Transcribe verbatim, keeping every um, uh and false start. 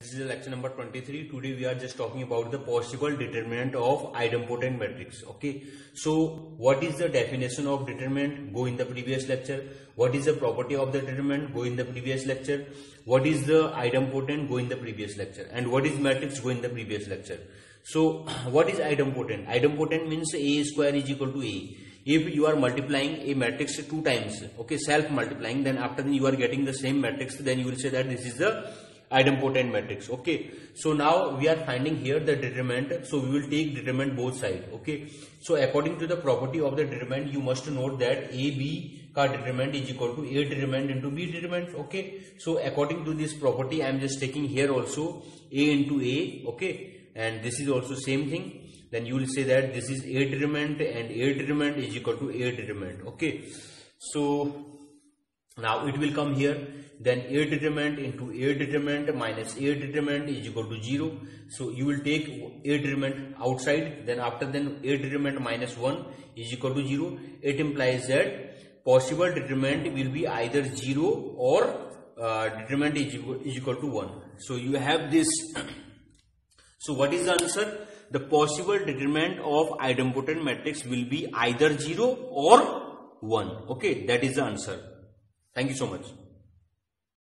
This is lecture number twenty-three. Today we are just talking about the possible determinant of idempotent matrix. Okay, so what is the definition of determinant? Go in the previous lecture. What is the property of the determinant? Go in the previous lecture. What is the idempotent? Go in the previous lecture. And what is matrix? Go in the previous lecture. So what is idempotent? Idempotent means A square is equal to A. If you are multiplying a matrix two times, okay, self multiplying, then after you are getting the same matrix, then you will say that this is the idempotent matrix. Okay, so now we are finding here the determinant, so we will take determinant both sides. Okay, so according to the property of the determinant, you must note that A B ka determinant is equal to A determinant into B determinant. Okay, so according to this property, I am just taking here also A into A. Okay, and this is also same thing. Then you will say that this is A determinant and A determinant is equal to A determinant. Okay, so now it will come here, then A determinant into A determinant minus A determinant is equal to zero. So you will take A determinant outside, then after then A determinant minus one is equal to zero. It implies that possible determinant will be either zero or uh, determinant is equal, is equal to one. So you have this. So what is the answer? The possible determinant of idempotent matrix will be either zero or one. Okay, that is the answer. Thank you so much.